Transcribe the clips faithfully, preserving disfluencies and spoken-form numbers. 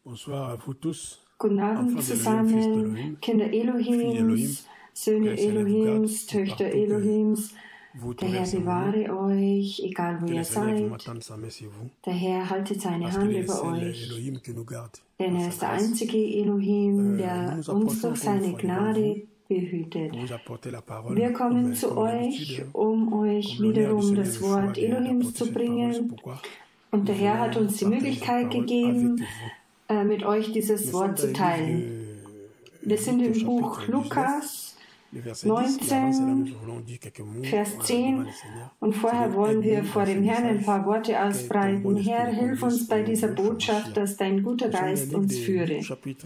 Guten Abend zusammen, Kinder Elohims, Söhne Elohims, Töchter Elohims. Der Herr bewahre euch, egal wo ihr seid. Der Herr halte seine Hand über euch, denn er ist der einzige Elohim, der uns durch seine Gnade behütet. Wir kommen zu euch, um euch wiederum das Wort Elohims zu bringen. Und der Herr hat uns die Möglichkeit gegeben, mit euch dieses Wort zu teilen. Wir sind im Buch Lukas neunzehn, Vers zehn, und vorher wollen wir vor dem Herrn ein paar Worte ausbreiten. Herr, hilf uns bei dieser Botschaft, dass dein guter Geist uns führe.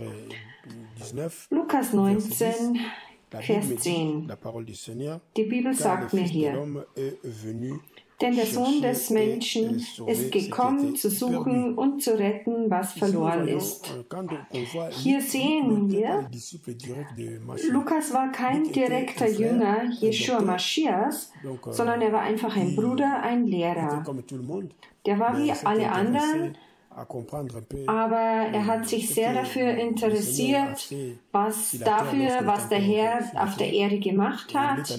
Lukas neunzehn, Vers zehn. Die Bibel sagt mir hier: Denn der Sohn des Menschen ist gekommen, zu suchen und zu retten, was verloren ist. Hier sehen wir, Lukas war kein direkter Jünger Jeschua Maschias, sondern er war einfach ein Bruder, ein Lehrer. Der war wie alle anderen, aber er hat sich sehr dafür interessiert, was dafür, was der Herr auf der Erde gemacht hat.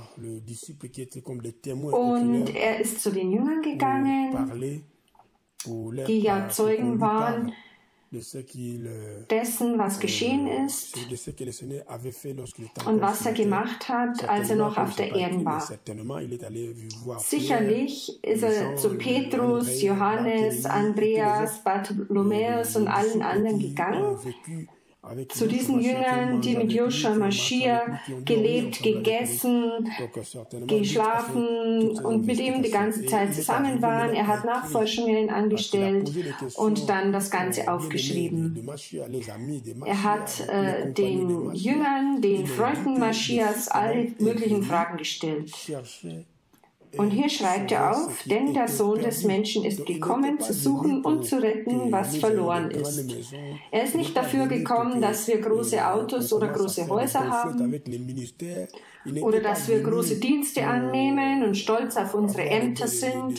Und er ist zu den Jüngern gegangen, die ja Zeugen waren dessen, was geschehen ist und was er gemacht hat, als er noch auf der Erde war. Sicherlich ist er zu Petrus, Johannes, Andreas, Bartholomäus und allen anderen gegangen, zu diesen Jüngern, die mit Joschua Maschia gelebt, gegessen, geschlafen und mit ihm die ganze Zeit zusammen waren. Er hat Nachforschungen angestellt und dann das Ganze aufgeschrieben. Er hat äh, den Jüngern, den Freunden Maschias, alle möglichen Fragen gestellt. Und hier schreibt er auf: Denn der Sohn des Menschen ist gekommen, zu suchen und zu retten, was verloren ist. Er ist nicht dafür gekommen, dass wir große Autos oder große Häuser haben oder dass wir große Dienste annehmen und stolz auf unsere Ämter sind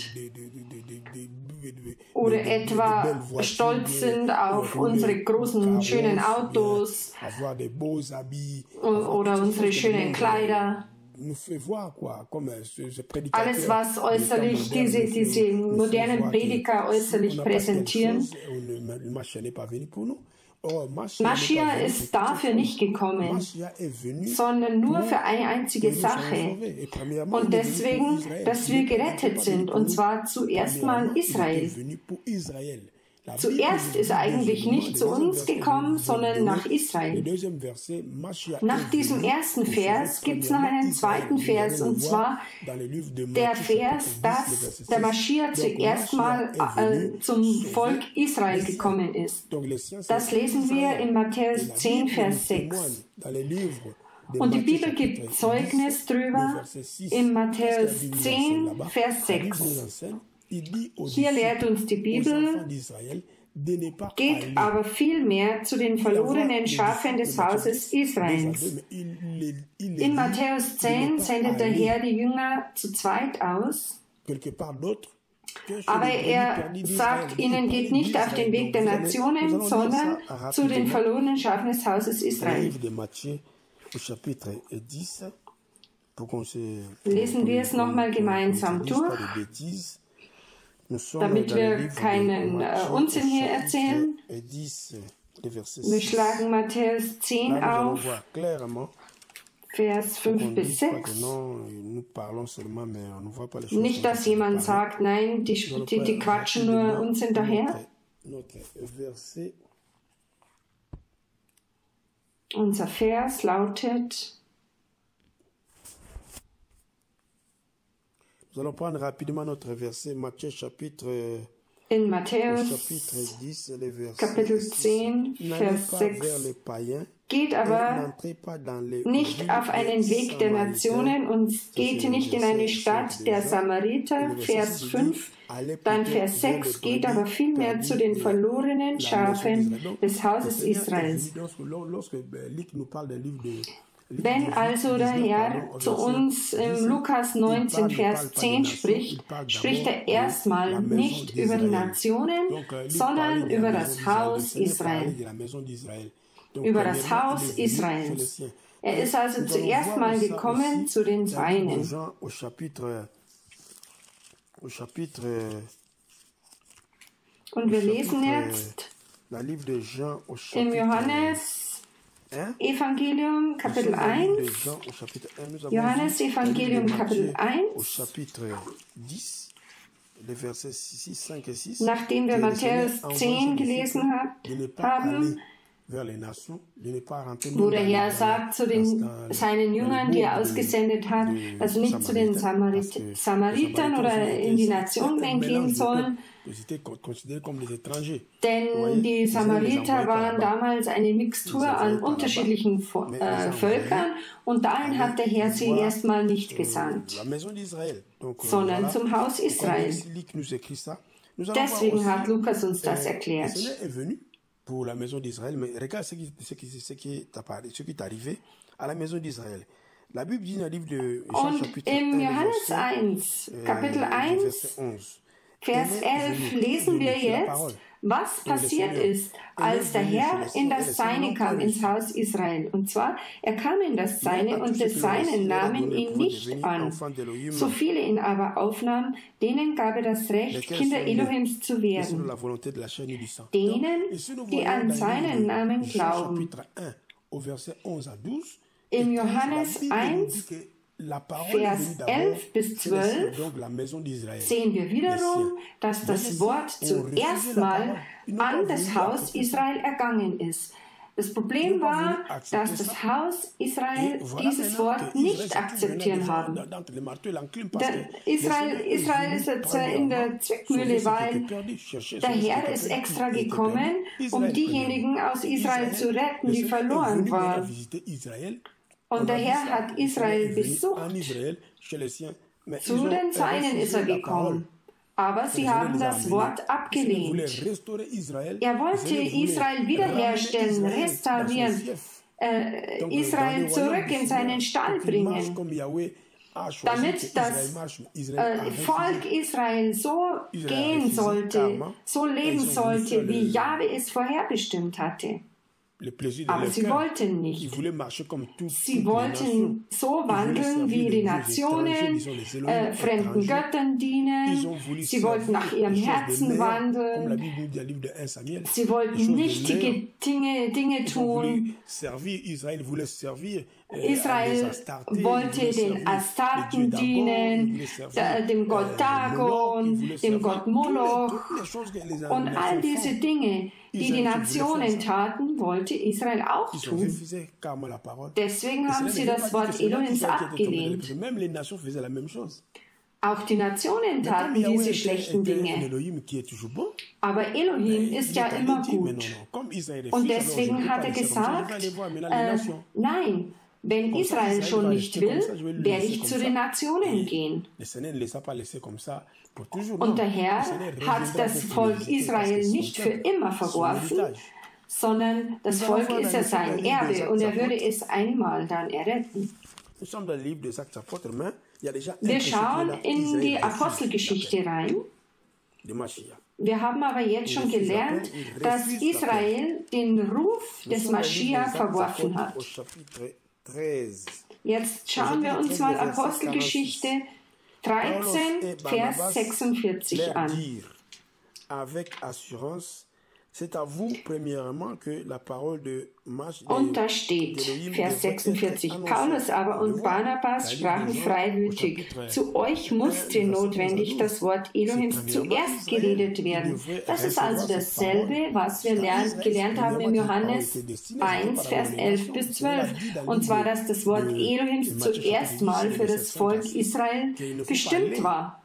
oder etwa stolz sind auf unsere großen, schönen Autos oder unsere schönen Kleider. Alles, was äußerlich, diese, diese modernen Prediger äußerlich präsentieren. Maschia ist dafür nicht gekommen, sondern nur für eine einzige Sache. Und deswegen, dass wir gerettet sind, und zwar zuerst mal Israel. Zuerst ist er eigentlich nicht zu uns gekommen, sondern nach Israel. Nach diesem ersten Vers gibt es noch einen zweiten Vers, und zwar der Vers, dass der Maschia zuerst mal äh, zum Volk Israel gekommen ist. Das lesen wir in Matthäus zehn, Vers sechs. Und die Bibel gibt Zeugnis drüber in Matthäus zehn, Vers sechs. Hier lehrt uns die Bibel, geht aber vielmehr zu den verlorenen Schafen des Hauses Israels. In Matthäus zehn sendet der Herr die Jünger zu zweit aus, aber er sagt ihnen, geht nicht auf den Weg der Nationen, sondern zu den verlorenen Schafen des Hauses Israels. Lesen wir es nochmal gemeinsam durch, damit wir keinen äh, Unsinn hier erzählen. Wir schlagen Matthäus zehn auf, Vers fünf bis sechs. Nicht, dass jemand sagt, nein, die, die, die quatschen nur Unsinn daher. Unser Vers lautet: Nous allons prendre rapidement notre verset, Matthieu chapitre, in Matthäus Kapitel zehn, Vers sechs. Geht aber nicht auf einen Weg der Nationen und geht nicht in eine Stadt der Samariter, Vers fünf. Dann Vers sechs, geht aber vielmehr zu den verlorenen Schafen des Hauses Israels. Wenn also der Herr zu uns im Lukas neunzehn, Vers zehn spricht, spricht er erstmal nicht über die Nationen, sondern über das Haus Israel. Über das Haus Israels. Er ist also zuerst mal gekommen zu den Seinen. Und wir lesen jetzt im Johannes Evangelium Kapitel eins, Johannes Evangelium Kapitel eins, nachdem wir Matthäus zehn gelesen haben, wo der Herr sagt zu den, seinen Jüngern, die er ausgesendet hat, dass sie nicht zu den Samarit Samaritern oder in die Nationen gehen sollen, denn die Samariter waren damals eine Mixtur an unterschiedlichen äh, Völkern und dahin hat der Herr sie erstmal nicht gesandt, sondern zum Haus Israel. Deswegen hat Lukas uns das erklärt. Pour la maison d'Israël, mais regarde ce qui, ce qui, ce qui est apparu, ce qui est arrivé à la maison d'Israël. La Bible dit dans le livre de Jean, und chapitre im Johannes eins, Kapitel eins, Vers elf lesen wir jetzt, was passiert ist, als der Herr in das Seine kam, ins Haus Israel. Und zwar, er kam in das Seine und des Seinen nahmen ihn nicht an. So viele ihn aber aufnahmen, denen gab er das Recht, Kinder Elohims zu werden. Denen, die an seinen Namen glauben. Im Johannes eins, Vers elf bis zwölf sehen wir wiederum, dass das Wort zuerst mal an das Haus Israel ergangen ist. Das Problem war, dass das Haus Israel dieses Wort nicht akzeptieren haben. Der Israel, Israel ist jetzt in der Zwickmühle, weil der Herr ist extra gekommen, um diejenigen aus Israel zu retten, die verloren waren. Und der Herr hat Israel besucht. Zu den Seinen ist er gekommen. Aber sie haben das Wort abgelehnt. Er wollte Israel wiederherstellen, restaurieren, äh, Israel zurück in seinen Stall bringen, damit das äh, Volk Israel so gehen sollte, so leben sollte, wie Jahwe es vorherbestimmt hatte. Aber sie wollten nicht. Sie wollten so wandeln, wie die Nationen, äh, fremden Göttern dienen. Sie wollten nach ihrem Herzen wandeln. Sie wollten nichtige Dinge, Dinge tun. Israel wollte den Astarten dienen, dem Gott Dagon, dem Gott Moloch und all diese Dinge, die die Nationen taten, wollte Israel auch tun. Deswegen haben sie das Wort Elohims abgelehnt. Auch die Nationen taten diese schlechten Dinge. Aber Elohim ist ja immer gut. Und deswegen hat er gesagt, äh, nein, wenn Israel schon nicht will, werde ich zu den Nationen gehen. Und der Herr hat das Volk Israel nicht für immer verworfen, sondern das Volk ist ja sein Erbe und er würde es einmal dann erretten. Wir schauen in die Apostelgeschichte rein. Wir haben aber jetzt schon gelernt, dass Israel den Ruf des Maschiach verworfen hat. Jetzt schauen wir uns mal Apostelgeschichte dreizehn, Vers sechsundvierzig an. Und da steht, Vers sechsundvierzig, Paulus aber und Barnabas sprachen freimütig, zu euch musste notwendig das Wort Elohims zuerst geredet werden. Das ist also dasselbe, was wir lernt, gelernt haben im Johannes eins, Vers elf bis zwölf. Und zwar, dass das Wort Elohims zuerst mal für das Volk Israel bestimmt war.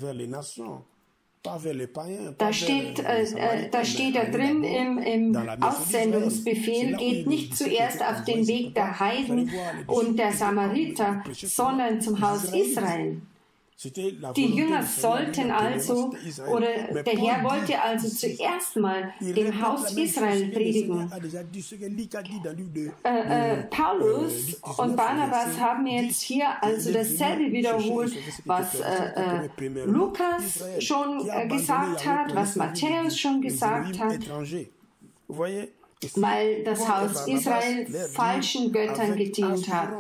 Da steht, äh, da steht da drin im, im Aussendungsbefehl, geht nicht zuerst auf den Weg der Heiden und der Samariter, sondern zum Haus Israel. Die Jünger sollten also, oder der Herr wollte also zuerst mal dem Haus Israel predigen. Äh, äh, Paulus und Barnabas haben jetzt hier also dasselbe wiederholt, was äh, äh, Lukas schon äh, gesagt hat, was Matthäus schon gesagt hat, weil das Haus Israel falschen Göttern gedient hat.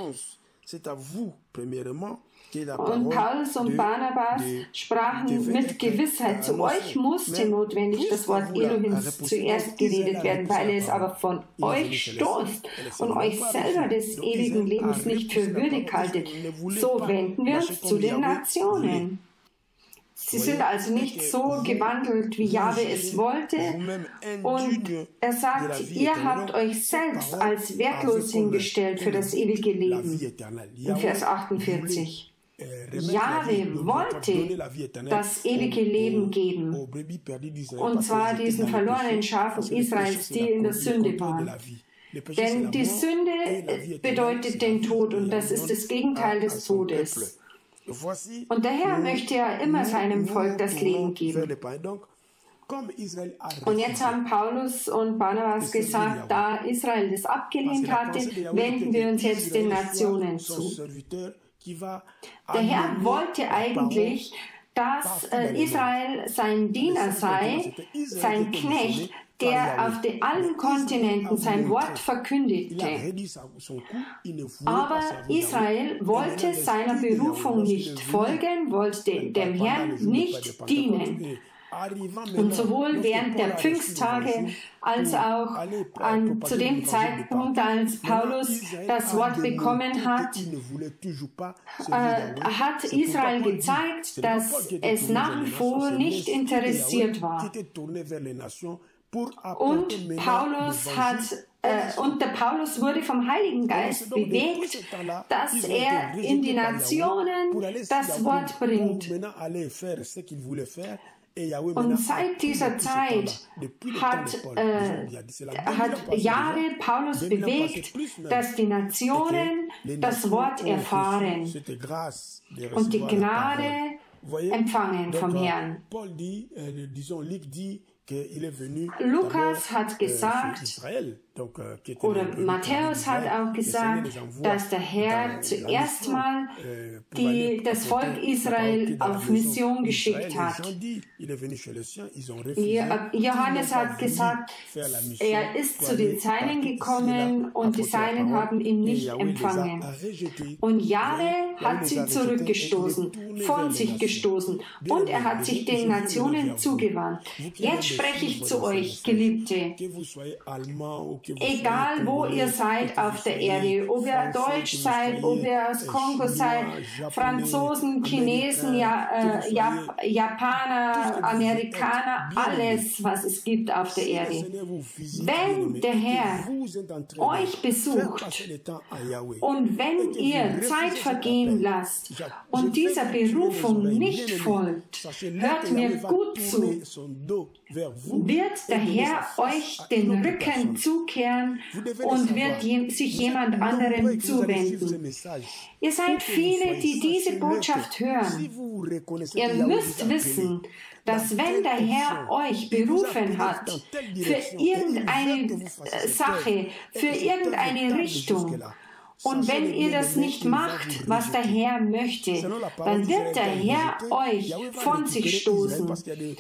Und Paulus und Barnabas sprachen mit Gewissheit, zu euch musste notwendig das Wort Elohims zuerst geredet werden, weil es aber von euch stoßt und euch selber des ewigen Lebens nicht für würdig haltet. So wenden wir uns zu den Nationen. Sie sind also nicht so gewandelt, wie Jahwe es wollte. Und er sagt, ihr habt euch selbst als wertlos hingestellt für das ewige Leben. In Vers achtundvierzig. Jahwe wollte das ewige Leben geben, und zwar diesen verlorenen Schafen Israels, die in der Sünde waren. Denn die Sünde bedeutet den Tod, und das ist das Gegenteil des Todes. Und der Herr möchte ja immer seinem Volk das Leben geben. Und jetzt haben Paulus und Barnabas gesagt, da Israel das abgelehnt hatte, wenden wir uns jetzt den Nationen zu. Der Herr wollte eigentlich, dass äh, Israel sein Diener sei, sein Knecht, der auf den, allen Kontinenten sein Wort verkündigte. Aber Israel wollte seiner Berufung nicht folgen, wollte dem Herrn nicht dienen. Und sowohl während der Pfingsttage als auch an, zu dem Zeitpunkt, als Paulus das Wort bekommen hat, äh, hat Israel gezeigt, dass es nach wie vor nicht interessiert war. Und Paulus hat äh, und der Paulus wurde vom Heiligen Geist bewegt, dass er in die Nationen das Wort bringt. Und seit dieser Zeit hat, äh, hat Jahwe Paulus bewegt, dass die Nationen das Wort erfahren und die Gnade empfangen vom Herrn. Lukas hat gesagt, oder Matthäus hat auch gesagt, dass der Herr zuerst mal die, das Volk Israel auf Mission geschickt hat. Johannes hat gesagt, er ist zu den Seinen gekommen und die Seinen haben ihn nicht empfangen. Und Jahwe hat sie zurückgestoßen, von sich gestoßen, und er hat sich den Nationen zugewandt. Jetzt spreche ich zu euch, Geliebte. Egal wo ihr seid auf der Erde, ob ihr Deutsch seid, ob ihr aus Kongo seid, Franzosen, Chinesen, ja, äh, Jap Japaner, Amerikaner, alles, was es gibt auf der Erde. Wenn der Herr euch besucht und wenn ihr Zeit vergehen lasst und dieser Berufung nicht folgt, hört mir gut zu, wird der Herr euch den Rücken zukehren und wird je, sich jemand anderem zuwenden. Ihr seid viele, die diese Botschaft hören. Ihr müsst wissen, dass wenn der Herr euch berufen hat für irgendeine Sache, für irgendeine Richtung, und wenn ihr das nicht macht, was der Herr möchte, dann wird der Herr euch von sich stoßen.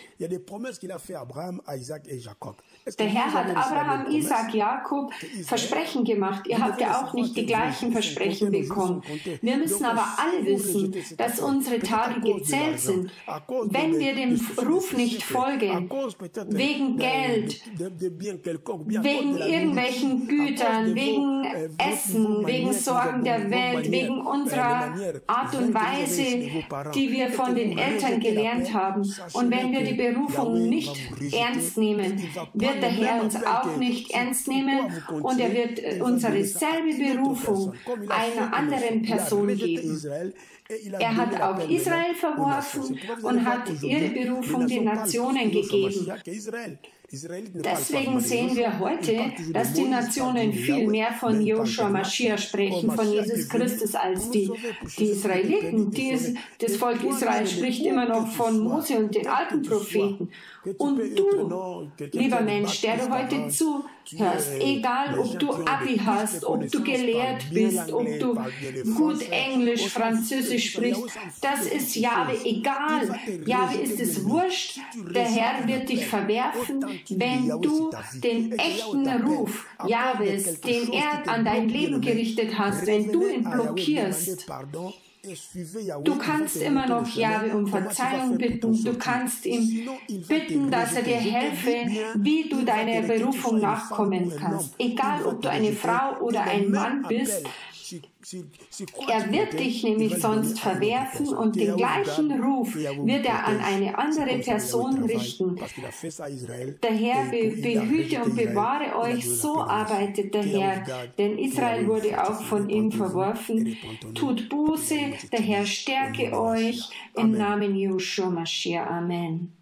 Der Herr hat Abraham, Isaac, Jakob Versprechen gemacht. Ihr habt ja auch nicht die gleichen Versprechen bekommen. Wir müssen aber alle wissen, dass unsere Tage gezählt sind. Wenn wir dem Ruf nicht folgen, wegen Geld, wegen irgendwelchen Gütern, wegen Essen, wegen Sorgen der Welt, wegen unserer Art und Weise, die wir von den Eltern gelernt haben, und wenn wir die Berufung nicht ernst nehmen, wird der Herr uns auch nicht ernst nehmen, und er wird unsere selbe Berufung einer anderen Person geben. Er hat auch Israel verworfen und hat ihre Berufung den Nationen gegeben. Deswegen sehen wir heute, dass die Nationen viel mehr von Joshua Mashiach sprechen, von Jesus Christus, als die, die Israeliten. Die, das Volk Israel spricht immer noch von Mose und den alten Propheten. Und du, lieber Mensch, der du heute zuhörst, egal ob du Abi hast, ob du gelehrt bist, ob du gut Englisch, Französisch sprichst, das ist Jahwe egal. Jahwe ist es wurscht. Der Herr wird dich verwerfen, wenn du den echten Ruf Jahwes, den er an dein Leben gerichtet hast, wenn du ihn blockierst. Du kannst immer noch Jahwe um Verzeihung bitten. Du kannst ihm bitten, dass er dir helfe, wie du deiner Berufung nachkommen kannst. Egal, ob du eine Frau oder ein Mann bist, er wird dich nämlich sonst verwerfen und den gleichen Ruf wird er an eine andere Person richten. Der Herr be behüte und bewahre euch, so arbeitet der Herr, denn Israel wurde auch von ihm verworfen. Tut Buße, der Herr stärke euch, im Namen Joshua Mashiach. Amen.